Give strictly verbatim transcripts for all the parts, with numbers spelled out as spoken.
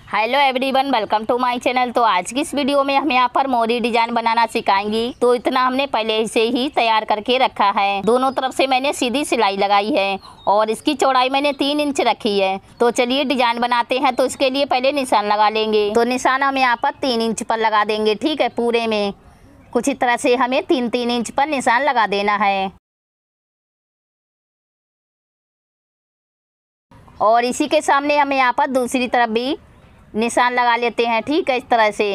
Hello everyone, welcome to my channel. तो आज की इस वीडियो में हम यहाँ पर मोरी डिजाइन बनाना सिखाएंगी। तो इतना हमने पहले से ही तैयार करके रखा है। दोनों तरफ से मैंने सीधी सिलाई लगाई है और इसकी चौड़ाई मैंने तीन इंच रखी है। तो चलिए डिजाइन बनाते हैं। तो इसके लिए पहले निशान लगा लेंगे। तो निशान हम यहाँ पर तीन इंच पर लगा देंगे। ठीक है, पूरे में कुछ इस तरह से हमें तीन तीन इंच पर निशान लगा देना है। और इसी के सामने हमें यहाँ पर दूसरी तरफ भी निशान लगा लेते हैं। ठीक है, इस तरह से।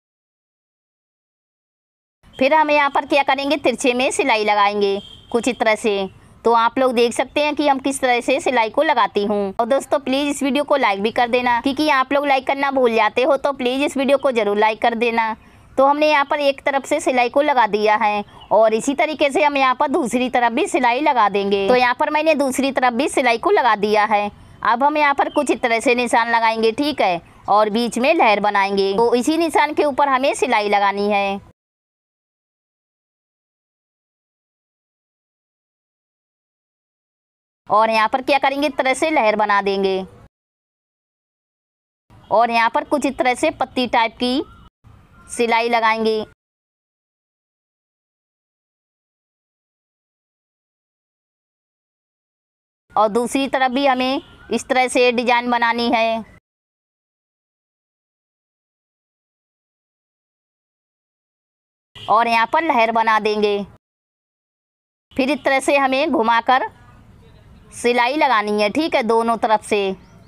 फिर हम यहाँ पर क्या करेंगे, तिरछे में सिलाई लगाएंगे कुछ इस तरह से। तो आप लोग देख सकते हैं कि हम किस तरह से सिलाई को लगाती हूँ। और दोस्तों प्लीज़ इस वीडियो को लाइक भी कर देना, क्योंकि आप लोग लाइक करना भूल जाते हो। तो प्लीज़ इस वीडियो को ज़रूर लाइक कर देना। तो हमने यहाँ पर एक तरफ से सिलाई को लगा दिया है और इसी तरीके से हम यहाँ पर दूसरी तरफ भी सिलाई लगा देंगे। तो यहाँ पर मैंने दूसरी तरफ भी सिलाई को लगा दिया है। अब हम यहाँ पर कुछ इस तरह से निशान लगाएंगे। ठीक है, और बीच में लहर बनाएंगे। तो इसी निशान के ऊपर हमें सिलाई लगानी है। और यहाँ पर क्या करेंगे, इस तरह से लहर बना देंगे। और यहाँ पर कुछ इस तरह से पत्ती टाइप की सिलाई लगाएंगे। और दूसरी तरफ भी हमें इस तरह से डिजाइन बनानी है। और यहाँ पर लहर बना देंगे। फिर इस तरह से हमें घुमाकर सिलाई लगानी है। ठीक है, दोनों तरफ से।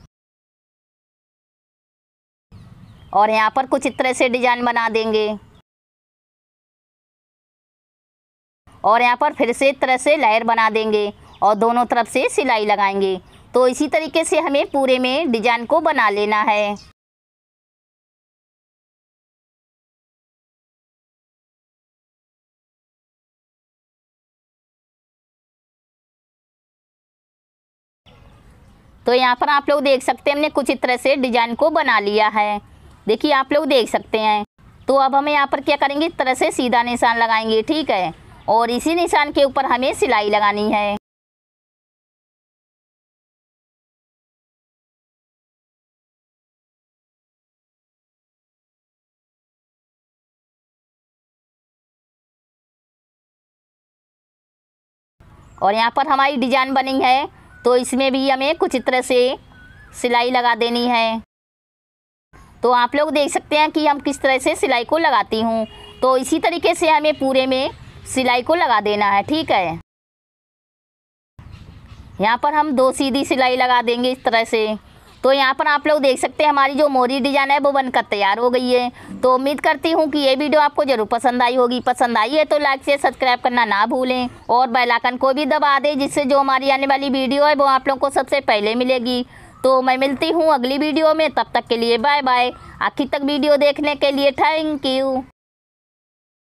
और यहाँ पर कुछ इस तरह से डिजाइन बना देंगे। और यहाँ पर फिर से इस तरह से लहर बना देंगे और दोनों तरफ से सिलाई लगाएंगे। तो इसी तरीके से हमें पूरे में डिजाइन को बना लेना है। तो यहाँ पर आप लोग देख सकते हैं हमने कुछ इस तरह से डिजाइन को बना लिया है। देखिए आप लोग देख सकते हैं। तो अब हमें यहाँ पर क्या करेंगे, इस तरह से सीधा निशान लगाएंगे। ठीक है, और इसी निशान के ऊपर हमें सिलाई लगानी है। और यहाँ पर हमारी डिजाइन बनी है। तो इसमें भी हमें कुछ इस तरह से सिलाई लगा देनी है। तो आप लोग देख सकते हैं कि हम किस तरह से सिलाई को लगाती हूँ। तो इसी तरीके से हमें पूरे में सिलाई को लगा देना है। ठीक है, यहाँ पर हम दो सीधी सिलाई लगा देंगे इस तरह से। तो यहाँ पर आप लोग देख सकते हैं हमारी जो मोरी डिजाइन है वो बनकर तैयार हो गई है। तो उम्मीद करती हूँ कि ये वीडियो आपको ज़रूर पसंद आई होगी। पसंद आई है तो लाइक से सब्सक्राइब करना ना भूलें और बेल आइकन को भी दबा दें, जिससे जो हमारी आने वाली वीडियो है वो आप लोगों को सबसे पहले मिलेगी। तो मैं मिलती हूँ अगली वीडियो में। तब तक के लिए बाय बाय। आखिर तक वीडियो देखने के लिए थैंक यू।